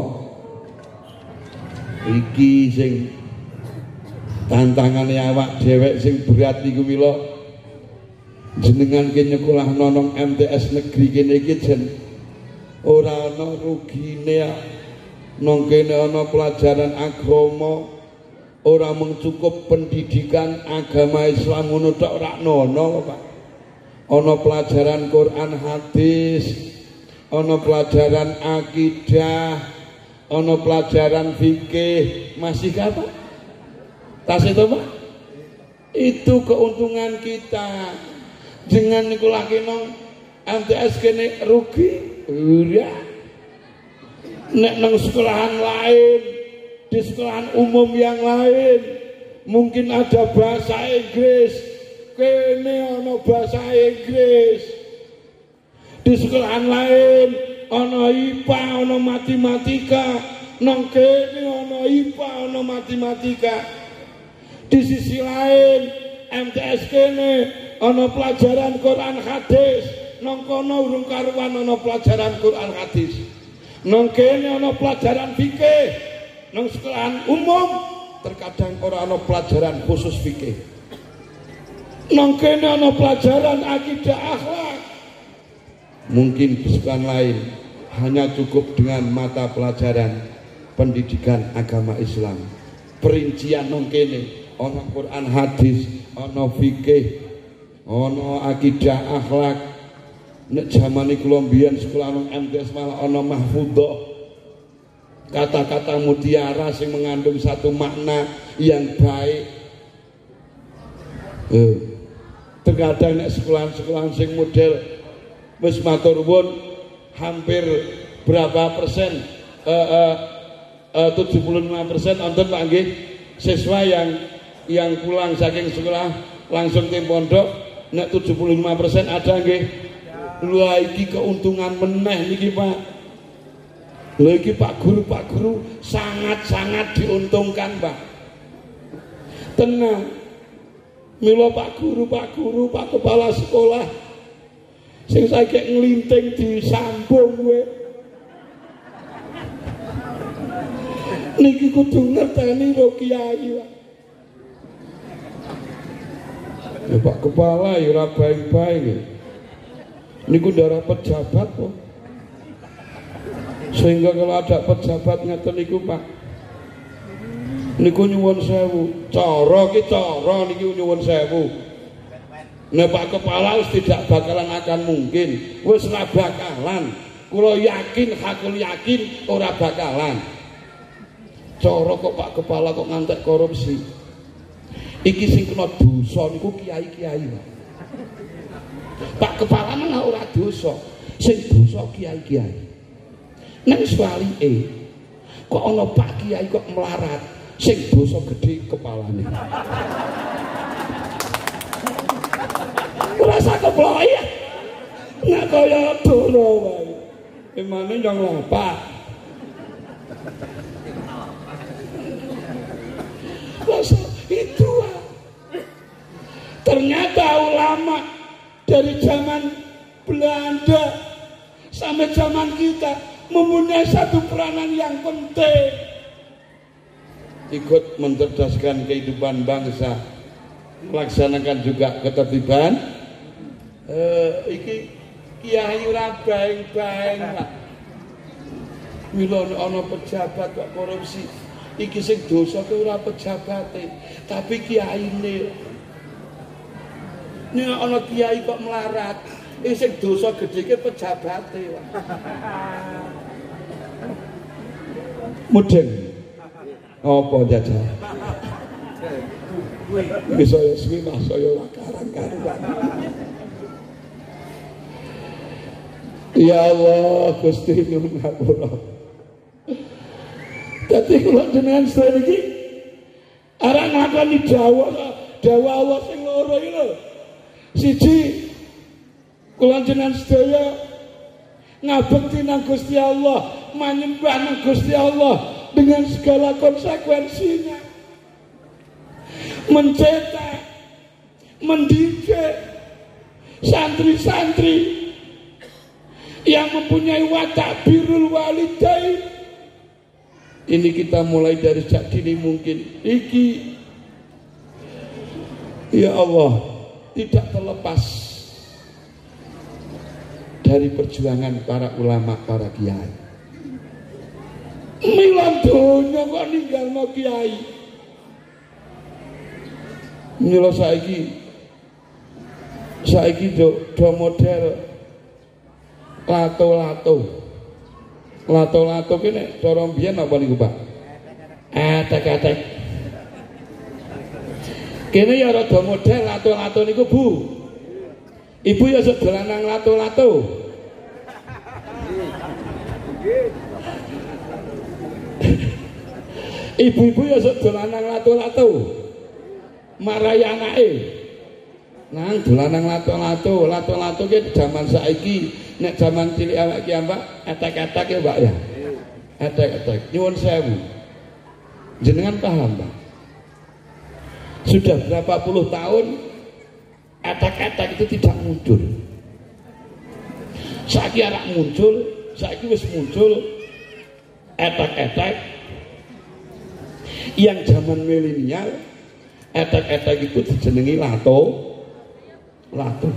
iki sing tantangane awak dhewek sing berat niku mila jenengan ki nyekolahno nang M T S negeri kene iki jen ora ana rugine nang kene ana pelajaran agama ora mung cukup pendidikan agama Islam ngono tok ora ono Pak. Ana pelajaran Quran hadis, ana pelajaran akidah, ana pelajaran fikih, masih apa? Tas itu Pak? Itu keuntungan kita. Jangan niku lagi nang M T S kene rugi, ora. Nek nang sekolahan lain, di sekolahan umum yang lain, mungkin ada bahasa Inggris. Kene ana bahasa Inggris. Di sekolahan lain ana I P A, ana matematika. Nang kene ana I P A, ana matematika. Di sisi lain M T S kene ana pelajaran Quran hadis. Nang kono urung karuan ana pelajaran Quran hadis. Nang kene ana pelajaran fikih. Nang sekolahan umum terkadang ora ana pelajaran khusus fikih. Nang kene ana pelajaran akidah akhlak. Mungkin di sekolah lain hanya cukup dengan mata pelajaran pendidikan agama Islam. Perincian nang kene ana Quran hadis, ana fikih, ana akidah akhlak. Nek zamane kula mbiyen sekolah nang M T S malah ana mahfudhah. Kata-kata mutiara sing mengandung satu makna yang baik. Eh terkadang nek sekolahan-sekolahan sing model wis matur nuwun hampir berapa persen uh, uh, uh, tujuh puluh lima persen wonten Pak nggih siswa yang yang pulang saking sekolah langsung tim pondok. Nek tujuh puluh lima persen ada nggih. Lha iki keuntungan meneh niki Pak. Lha iki Pak Guru Pak Guru sangat-sangat diuntungkan Pak. Tenang. Mila Pak Guru, Pak Guru, Pak Kepala Sekolah sing saiki nglinting disambung kowe. Niki kudu ngerteni lho Kiai, Pak. Ya Pak Kepala ya ora baik-baik. Niku ndara pejabat kok. Sehingga kalau ada pejabat ngeten niku Pak, niku nyuwun sewu, cara ki cara niki nyuwun sewu. Nek Pak Kepala wis tidak bakalan akan mungkin, wis ora bakalan. Kula yakin, hakul yakin ora bakalan. Cara kok Pak Kepala kok ngantek korupsi. Iki sing kena dosa niku kiai-kiai, Pak. Pak Kepala malah ora dosa, sing dosa kiai-kiai. Nek swalike kok ana Pak Kiai kok melarat, sing dosa gedhe kepalane. Ora sak keplok ya. Nek kaya dono wae. Emane yang lapak. Masa itu ternyata ulama dari zaman Belanda sampai zaman kita mempunyai satu peranan yang penting, ikut mencerdaskan kehidupan bangsa, melaksanakan juga ketertiban. Eh, iki kiai ora baeng-baeng Pak. Mila ana pejabat kok korupsi, iki sing dosa ku ora pejabate, tapi kiyaine. Nek ana kiai kok melarat, iki sing dosa gedhe ki pejabate, Pak. Mudeng apa jajah bisa ya suwi mas saya lakaran karuan. Ya Allah Gusti nyuwun ngapura. Dadi kula jenengan sedaya iki arep nglakoni dawuh dawuh Allah sing loro iki lho. Siji kula jenengan sedaya ngabekti nang Gusti Allah, menyembah nang Gusti Allah, dengan segala konsekuensinya, mencetak, mendidik santri-santri yang mempunyai watak birrul walidain. Ini kita mulai dari sejak dini mungkin. Iki ya Allah tidak terlepas dari perjuangan para ulama, para kiai. Milan donya kok ninggalno kiai. Mila saiki saiki do, do model lato-lato. Lato-lato ki nek cara mbiyen apa niku, Pak? Etek-etek. Kene ya rada model lato-lato niku, Bu. Ibu ya sedolan nang lato-lato. Ibu-ibu ya sedolan nang lato-lato. Marai anake. Nang dolanang lato-lato, lato-lato ki jaman saiki. Nek zaman cilik awak ki Mbak, etek-etek ya Mbak ya. Etek-etek. Nyuwun sewu. Jenengan paham, Pak? Sudah berapa puluh tahun etek-etek itu tidak muncul. Saiki arek muncul, saiki wis muncul etek-etek yang zaman milenial. Etek-etek itu dijenengi lato, lato.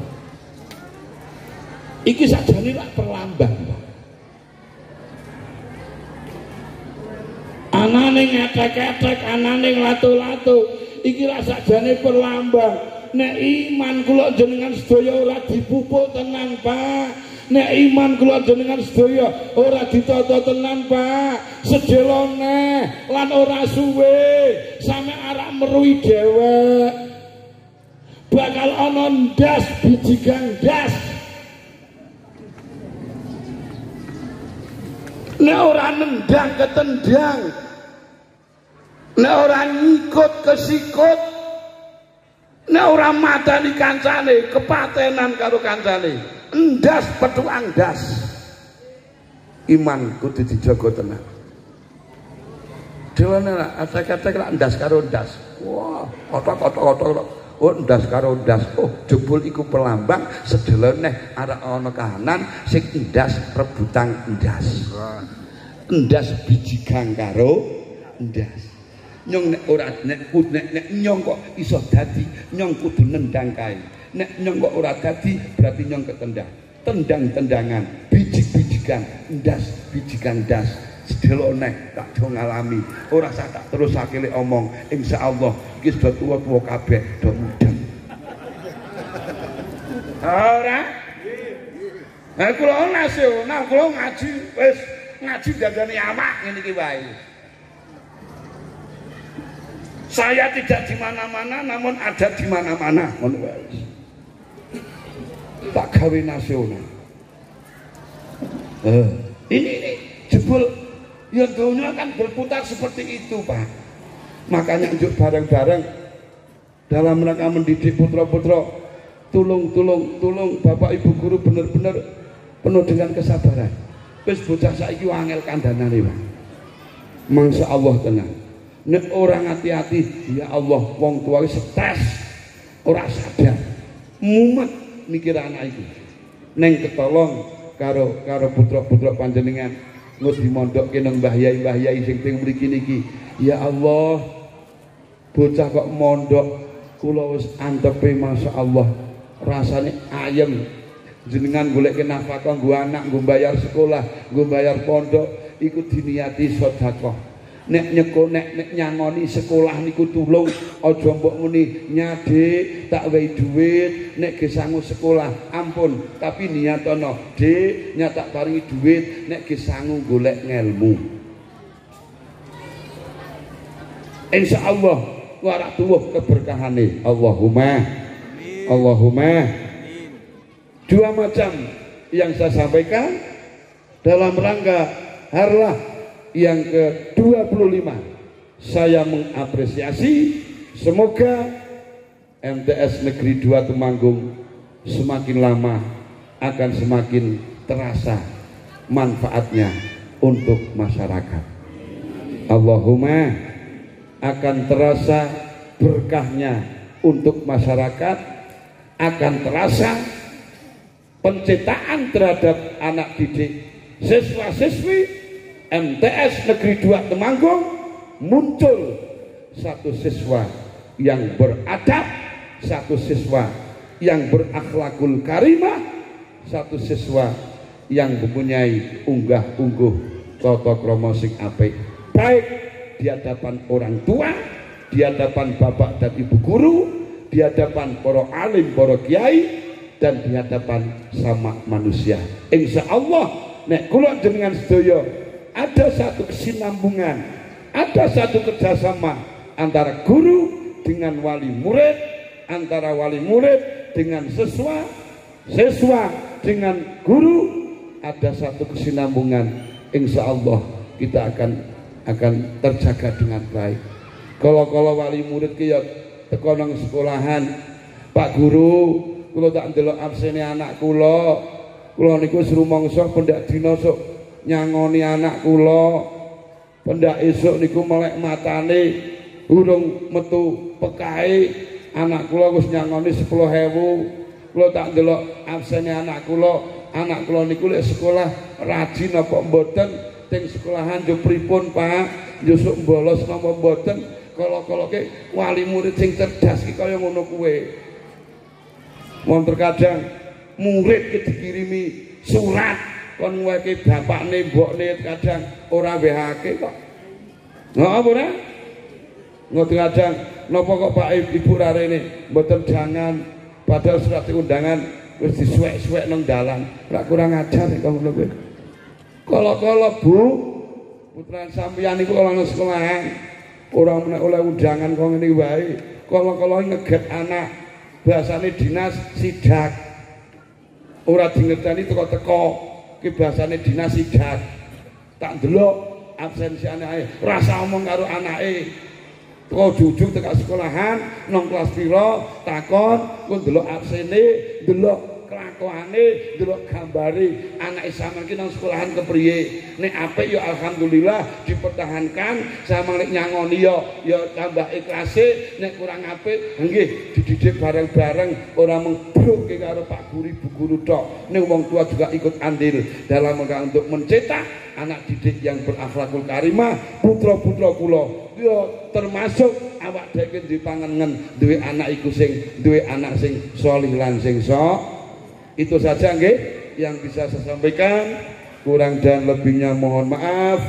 Iki sajane lak perlambang, Pak. Anane ngetek-etek, anane lato-lato, iki lak sajane perlambang. Nek iman kula jenengan sedaya ora dipupuk tenan, Pak. Nek iman kula jenengan sedaya ora ditata tenan, Pak. Sedelone lan ora suwe sampe arek meruhi dhewek. Bakal ana ndas biji gangdas. Nek ora nendang ketendang, nek ora ngikut kesikut, nek ora matani kancane kepatenan karo kancane, endas petuang das. Iman kudu dijaga tenan. Dewane lak atek-atek lak endas karo endas. Wah, otok-otok-otok. Oh endas karo endas. Oh jebul iku pelambang sedelene arek ana kahanan sing endas rebutan endas. Endas biji gang karo endas. Nyong nek ora nek nek, nek nyong kok iso dadi, nyong kudu nendang kae. Nek nyong kok ora dadi berarti nyong ketendang. Tendang-tendangan, bijik-bijikan, endas bijikan endas. Sedelone tak do ngalami. Ora usah tak terusake lek omong. Insyaallah iki sudah tua-tua kabeh do mudeng. Ora? Nah kula nasional, kula ngaji wis ngaji dandane amak ngene iki wae. Saya tidak di mana-mana namun ada di mana-mana ngono wae. Tak gawe nasional. Eh, ini ini jebul ya dunia kan berputar seperti itu, Pak. Makanya yuk bareng-bareng dalam rangka mendidik putra-putra, tulung tulung tulung Bapak Ibu guru benar-benar penuh dengan kesabaran. Wis bocah saiki angel kandhanane, Pak. Masya Allah tenang. Nek orang hati-hati, ya Allah, wong tua stres, ora sadar, mumet mikir anak itu. Neng ketolong karo karo putra-putra panjenengan. Ngus dimondokke nang mbah yai-mbah yai sing teng mriki niki. Ya Allah, bocah kok mondok kula wis antepe masyaallah. Rasane ayem. Jenengan goleke nafkah nggo anak, nggo bayar sekolah, nggo bayar pondok, iku diniati sedekah. Nek nyeko nek, nek nyangoni sekolah niku tulung, aja mbok muni nyade tak wehi dhuwit nek ge sangu sekolah. Ampun, tapi niatono, Dik, nyatak paringi dhuwit nek ge sangu golek ngelmu. Insyaallah warak tuwuh keberkahane. Allahumma. Allahumma. Dua macam yang saya sampaikan dalam rangka harlah yang ke dua puluh lima. Saya mengapresiasi, semoga M T S Negeri dua Temanggung semakin lama akan semakin terasa manfaatnya untuk masyarakat. Allahumma akan terasa berkahnya untuk masyarakat, akan terasa penciptaan terhadap anak didik siswa-siswi M T S Negeri dua Temanggung, muncul satu siswa yang beradab, satu siswa yang berakhlakul karimah, satu siswa yang mempunyai unggah-ungguh tata krama sing apik, baik di hadapan orang tua, di hadapan bapak dan ibu guru, di hadapan para alim, para kiai, dan di hadapan sama manusia. Insya Allah nek kula jenengan sedaya ada satu kesinambungan, ada satu kerjasama antara guru dengan wali murid, antara wali murid dengan siswa, siswa dengan guru, ada satu kesinambungan. Insya Allah kita akan akan terjaga dengan baik. Kalau-kalau wali murid ki ya teko nang sekolahan, Pak Guru, kula tak ndelok absene anak kula. Kula niku srumangsa pendak dina sok nyangoni anak kula. Pendak esuk niku melek matane urung metu pekahe, anak kula wis nyangoni sepuluh ewu. Kula tak ndelok absene anak kula. Anak kula niku lek sekolah rajin apa mboten, teng sekolahan yo pripun Pak? Yo sok bolos napa mboten? Kalau-kalau ke wali murid sing cerdas ki kaya ngono kuwe. Wong terkadang murid ki dikirimi surat kon ngeweke bapakne mbokne kadang ora wehake kok. Ngono apa ora? Ngono kadang napa kok Pak Ibu rarene mboten jangan padahal surat undangan wis disuwek-suwek nang dalan. Ora kurang ajar kok ngono kuwi. Kala-kala Bu, putra sampeyan niku kala nang sekolahan ora menek oleh undangan kok ngene wae. Kala-kala ngeget anak bahasane dinas sidak. Ora dingerteni teko-teko ki bahasane dinas sidak. Tak ndelok absensi anake, rasa omong karo anake. Teko jujug teko sekolahan nang kelas pira takon, ku ndelok absene, ndelok kelakuane, ndelok gambare anake sampeyan ki nang sekolahan kepriye. Nek apik ya alhamdulillah dipertahankan, sama nek nyangoni ya ya tambah ikhlase, nek kurang apik nggih dididik bareng-bareng, ora mengbruk karo Pak Guru Ibu Guru tok. Nek wong tua juga ikut andil dalam rangka untuk mencetak anak didik yang berakhlakul karimah. Putra-putra kula ya termasuk awak dhewe duwe panjenengan duwe anak iku sing duwe anak sing salih lan sing sok. Itu saja nggih yang bisa saya sampaikan. Kurang dan lebihnya mohon maaf.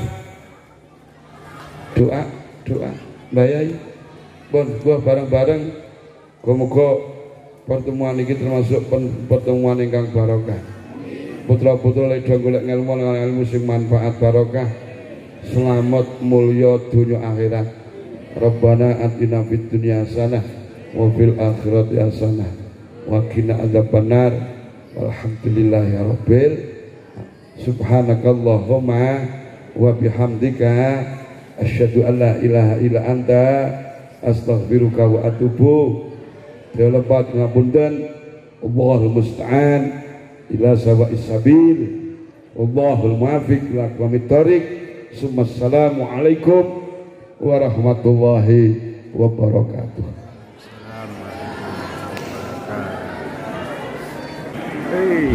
Doa, doa, bayai. Bon, gua bareng-bareng. Muga-muga pertemuan ini termasuk pertemuan ingkang barokah. Putra-putra lek golek ngelmu lan ilmu sing manfaat barokah. Selamat mulya dunya akhirat. Rabbana atina fid dunya hasanah wa fil akhirati hasanah wa qina adzabannar. Alhamdulillahi rabbil subhanakallahumma wa bihamdika asyhadu an la ilaha illa anta astaghfiruka wa atubu. Lepat ngapunten, Allahul musta'an ila sawa'is sabil, Allahul muwaffiq ila aqwamit thoriq. Assalamu alaikum warahmatullahi wabarakatuh. Hey.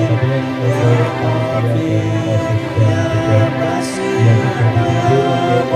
Yang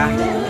Allah.